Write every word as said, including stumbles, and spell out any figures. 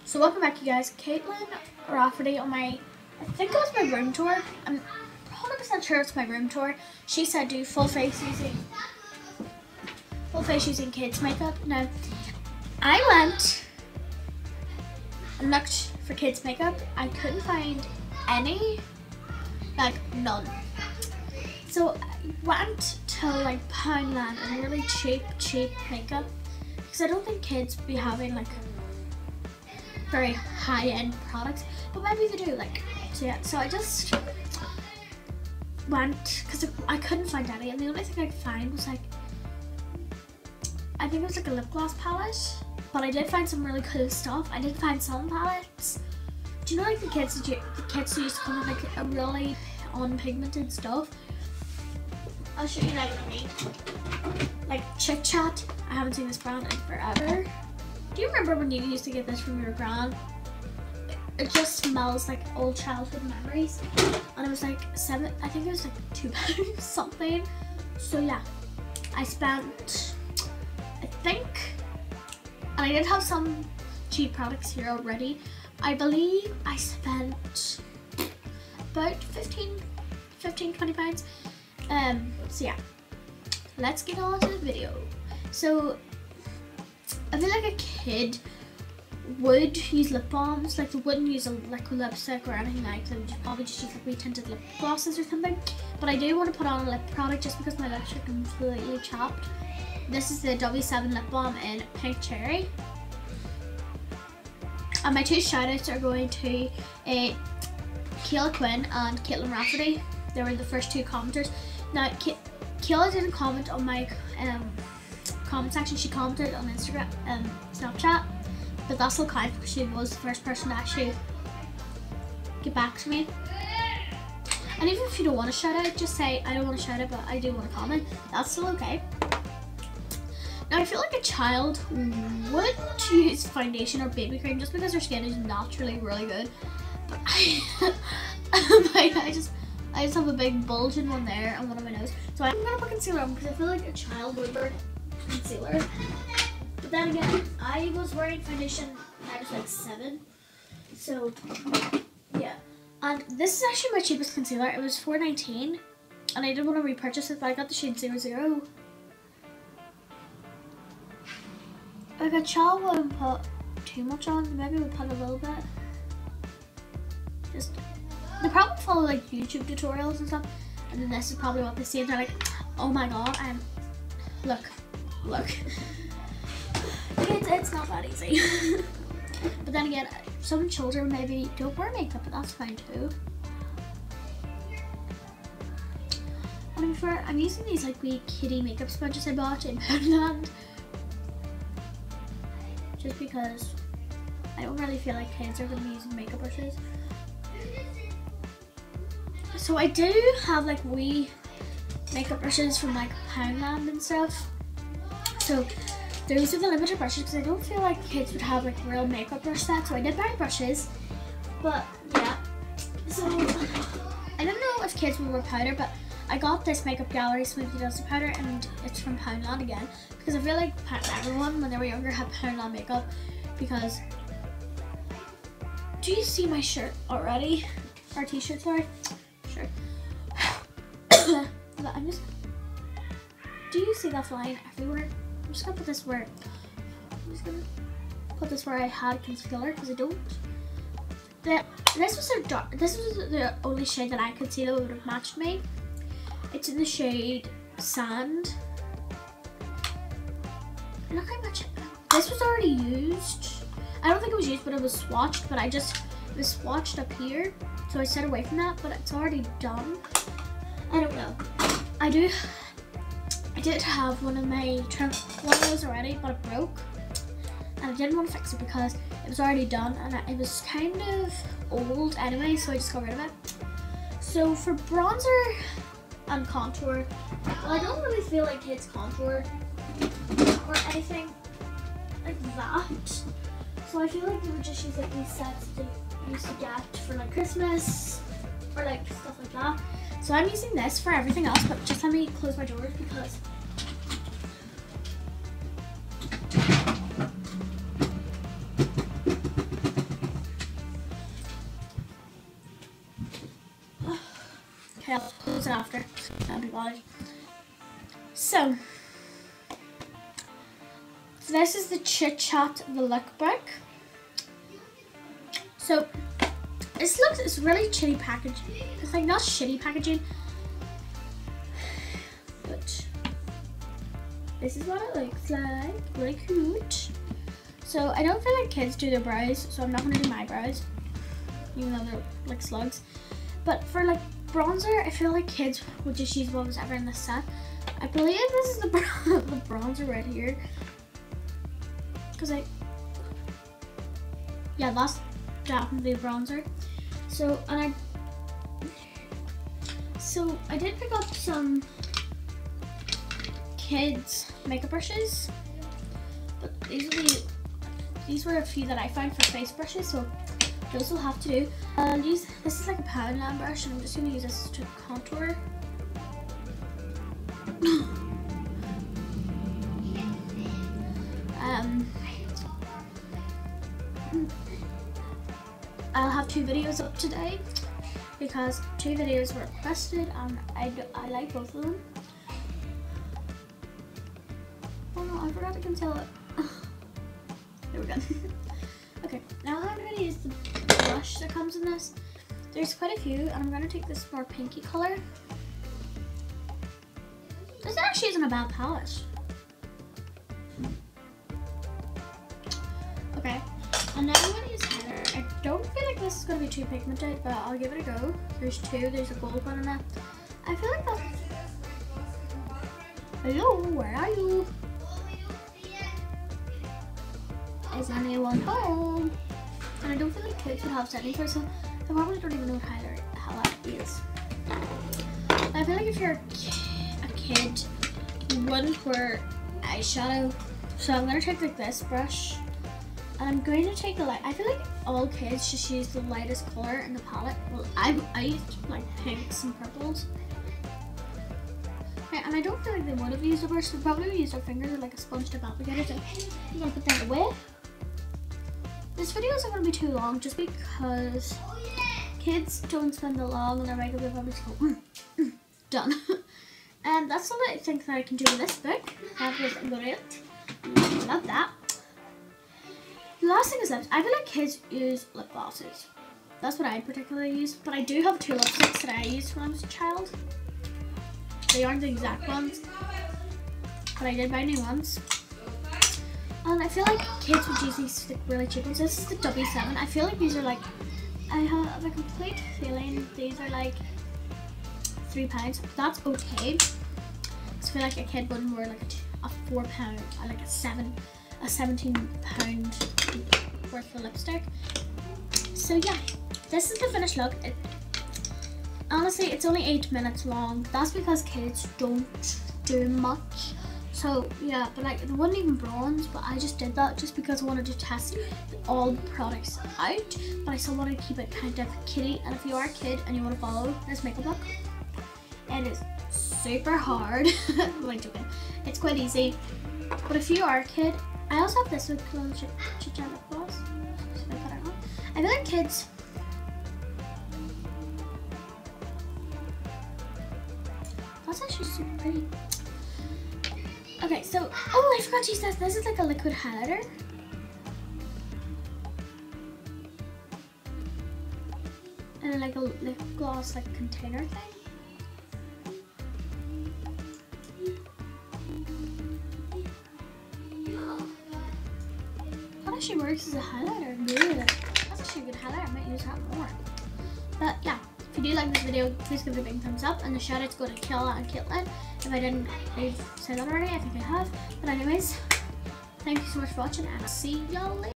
So welcome back, you guys. Caitlin Rafferty on my, I think it was my room tour. I'm one hundred percent sure it's my room tour. She said do full face using, full face using kids makeup. Now, I went and looked for kids makeup. I couldn't find any, like none. So I went to like Poundland and really cheap, cheap makeup because I don't think kids be having like very high-end products, but maybe they do. Like, so yeah. So I just went because I couldn't find any, and the only thing I could find was like, I think it was like a lip gloss palette. But I did find some really cool stuff. I did find some palettes. Do you know like the kids? The kids used to come with like a really unpigmented stuff. I'll show you like what I mean. Like Chit Chat. I haven't seen this brand in forever. Do you remember when you used to get this from your gran? It just smells like old childhood memories. And it was like seven, I think it was like two pounds something. So yeah, I spent, I think, and I did have some cheap products here already. I believe I spent about fifteen, twenty pounds. Um, so yeah, let's get on to the video. So I feel like a kid would use lip balms, like they wouldn't use a liquid lipstick or anything like that. They would probably just use like re-tinted lip glosses or something. But I do want to put on a lip product just because my lips are completely chapped. This is the W seven lip balm in Pink Cherry. And my two shout outs are going to uh, Kayla Quinn and Caitlin Rafferty. They were the first two commenters. Now, Kay Kayla didn't comment on my um, comment section. She commented on Instagram, um, Snapchat, but that's still kind because she was the first person to actually get back to me. And even if you don't want to shout out, just say I don't want to shout out, but I do want to comment. That's still okay. Now I feel like a child would use foundation or baby cream just because their skin is naturally really good. But I, I just, I just have a big bulge in one there and one on my nose. So I'm gonna put concealer on because I feel like a child would wear concealer. But then again, I was wearing foundation when I was like seven. So yeah. And this is actually my cheapest concealer. It was four nineteen, and I did want to repurchase it, but I got the shade zero zero. Like a child wouldn't put too much on. Maybe we'll put a little bit. Just they probably follow like YouTube tutorials and stuff, and then this is probably what they see, and they're like, "Oh my god, I'm look, look." It's it's not that easy. But then again, some children maybe don't wear makeup, but that's fine too. I mean, for I'm using these like wee kitty makeup sponges I bought in Poundland, just because I don't really feel like kids are going to be using makeup brushes. So I do have like wee makeup brushes from like Poundland and stuff. So those are the limited brushes because I don't feel like kids would have like real makeup brush sets. So I did buy brushes, but yeah. So I don't know if kids will wear powder, but I got this Makeup Gallery Smoothie Dusty powder, and it's from Poundland again because I feel like everyone when they were younger had Poundland makeup. Because do you see my shirt already? Our t-shirt, sorry. Sure. But I'm just. Do you see that flying everywhere? I'm just gonna put this where. I'm just gonna put this where I had concealer because I don't. The, this was a dark. This was the only shade that I could see that would have matched me. It's in the shade Sand. Look how much. This was already used. I don't think it was used, but it was swatched. But I just it was swatched up here, so I stayed away from that. But it's already done. I don't know. I do. I did have one of my trim one of those already, but it broke, and I didn't want to fix it because it was already done, and it was kind of old anyway, so I just got rid of it. So for bronzer and contour, well, I don't really feel like kids contour or anything like that. So I feel like they would just use like these sets they used to get for like Christmas or like stuff like that. So I'm using this for everything else, but just let me close my doors because Okay, I'll post it after. That'll be bothered. So, so this is the Chit Chat the lookbook. So this looks, it's really shitty packaging. It's like not shitty packaging, but this is what it looks like. Really cute. So I don't feel like kids do their brows, so I'm not gonna do my brows, even though they're like slugs. But for like bronzer, I feel like kids would just use what was ever in the set. I believe this is the, the bronzer right here. Cause I, yeah, that's definitely the bronzer. So, and I, so I did pick up some kids makeup brushes, but these are the, these were a few that I found for face brushes, so those will have to do. I'll use, this is like a Poundland brush, and I'm just gonna use this to contour. um, I'll have two videos up today because two videos were requested, and I, do, I like both of them. Oh no, I forgot to conceal it. There we go. Okay, now I'm going to use the brush that comes in this. There's quite a few, and I'm going to take this more pinky color. This actually isn't a bad palette. Okay, and now I'm going to use highlighter. I don't feel like this is going to be too pigmented, but I'll give it a go. There's two, there's a gold one in it. I feel like that's... Hello, where are you? Is anyone home? And I don't feel like kids would have settings for, so they probably don't even know what highlight, highlight is. I feel like if you're a kid, a kid, you wouldn't wear eyeshadow. So I'm gonna take like this brush, and I'm going to take the light. I feel like all kids just use the lightest color in the palette. Well, I I used like pinks and purples. Okay, and I don't feel like they would have used a brush. They probably would use their fingers or like a sponge tip applicator. So I'm gonna put that away. This video isn't going to be too long just because kids don't spend that long on their makeup. They're probably just go, mm, mm, done. And that's all I think that I can do with this book. That was about it. Love that. The last thing is lips. I feel like kids use lip glosses. That's what I particularly use. But I do have two lipsticks that I used when I was a child. They aren't the exact ones, but I did buy new ones. And I feel like kids would use these like really cheap ones. This is the W seven. I feel like these are like, I have a complete feeling these are like three pounds. That's okay. I feel like a kid wouldn't wear like a, a four pound, or like a seven, a seventeen pound worth of lipstick. So yeah, this is the finished look. It, honestly, it's only eight minutes long. That's because kids don't do much. So yeah, but like it wasn't even bronze, but I just did that just because I wanted to test all the products out, but I still wanted to keep it kind of kiddie. And if you are a kid and you want to follow this makeup look, it is super hard. I'm joking. It's quite easy. But if you are a kid, I also have this with Chit Chat lip gloss. So I put it on. I feel like kids. That's actually super pretty. Okay, so, oh, I forgot to use this. This is like a liquid highlighter. And then like a lip gloss like container thing. That actually works as a highlighter. Good. That's actually a good highlighter. I might use that more. But yeah, if you do like this video, please give it a big thumbs up. And the shout outs go to Killa and Caitlin. If I didn't I've said that already, I think I have. But anyways, thank you so much for watching, and I'll see y'all later.